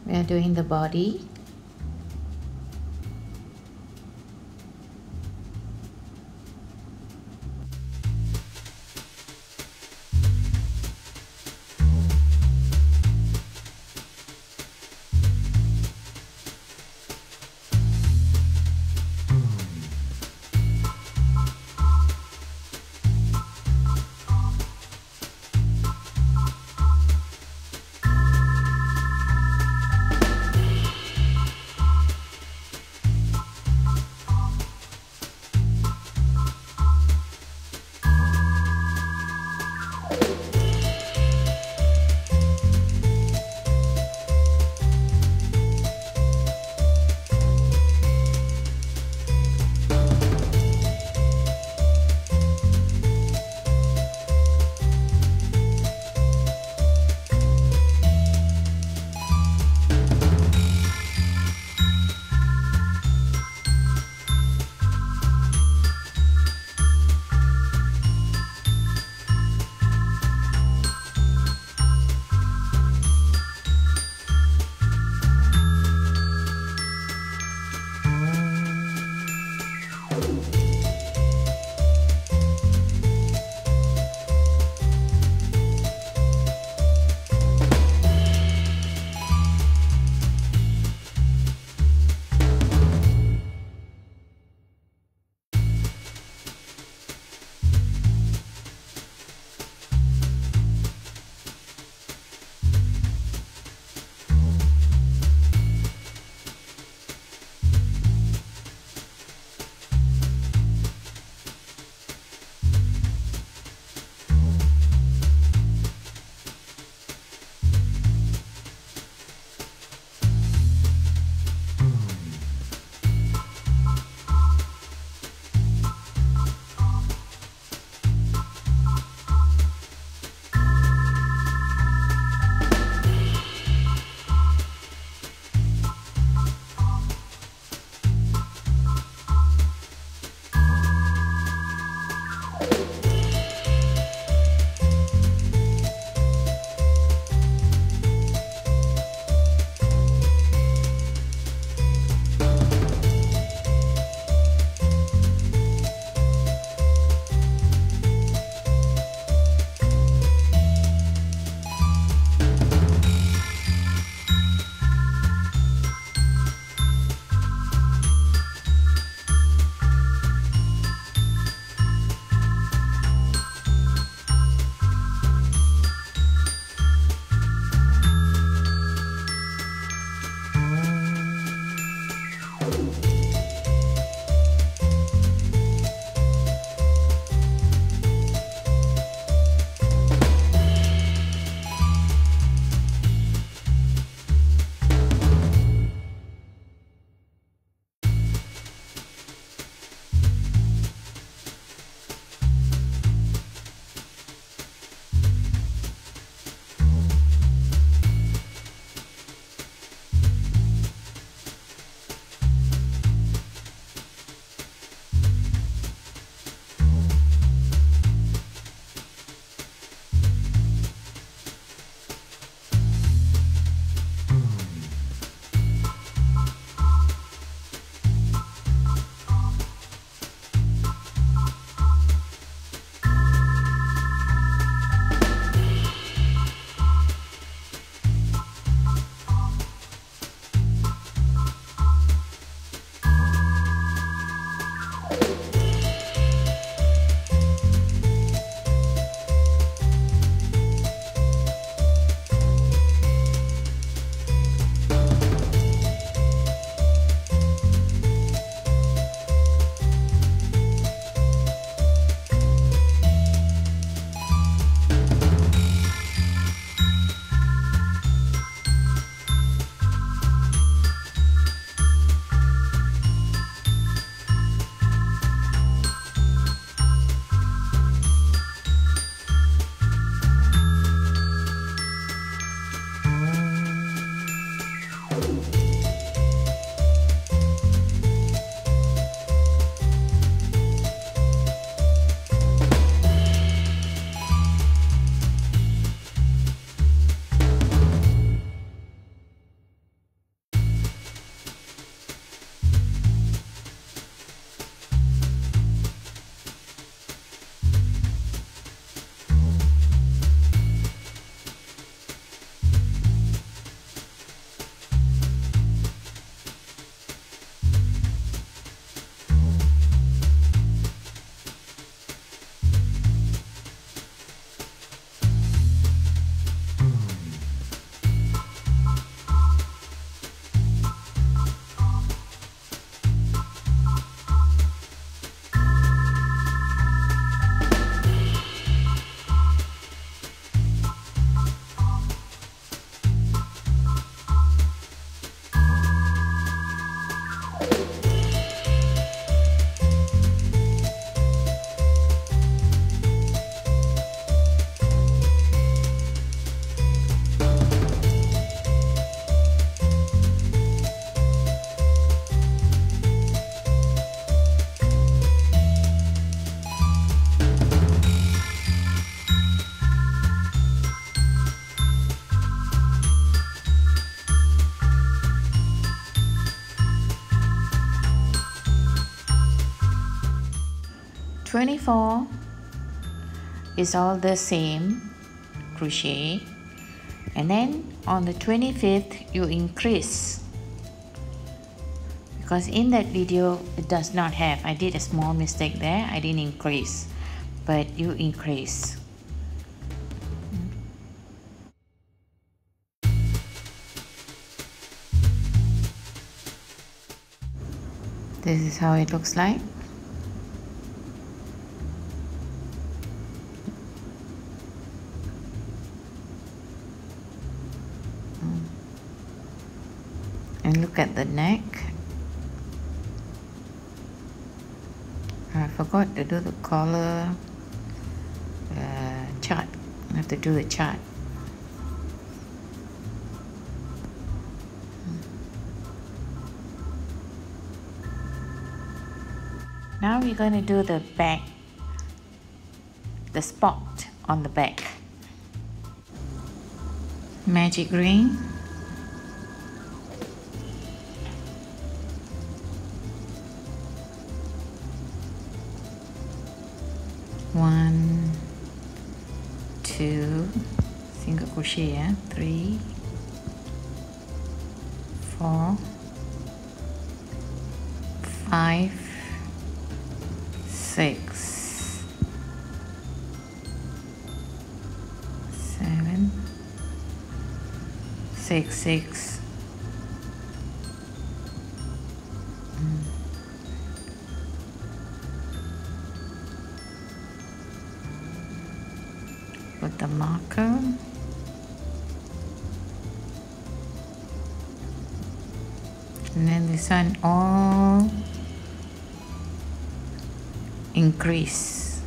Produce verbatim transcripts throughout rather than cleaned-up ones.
We are doing the body. twenty-four is all the same crochet, and then on the twenty-fifth you increase, because in that video it does not have, I did a small mistake there, I didn't increase, but you increase. This is how it looks like. And look at the neck. I forgot to do the collar uh, chart. I have to do the chart. Now we're going to do the back, the spot on the back. Magic ring. One, two, single crochet, yeah? Three, four, five, six, seven, six, six, mm. Put the marker, and then this one all increase.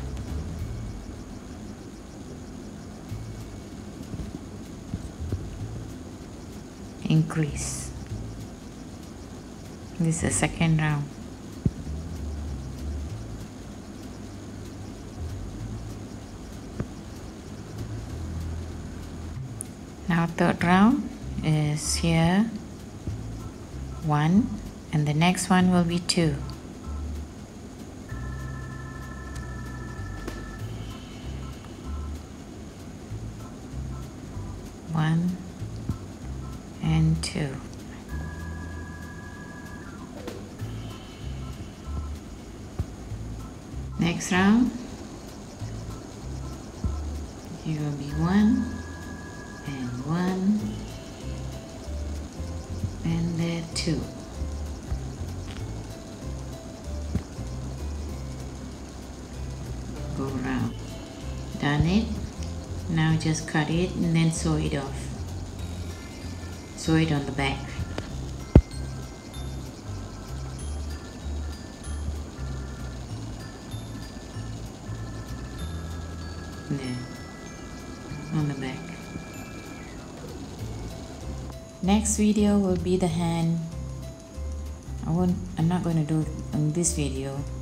Increase. This is the second round. Now third round is here, one, and the next one will be two. One and two. Next round, here will be one and one, and there two. Go round. Done it. Now just cut it and then sew it off. Sew it on the back. There, on the back. Next video will be the hand. I won't, I'm not going to do in this video.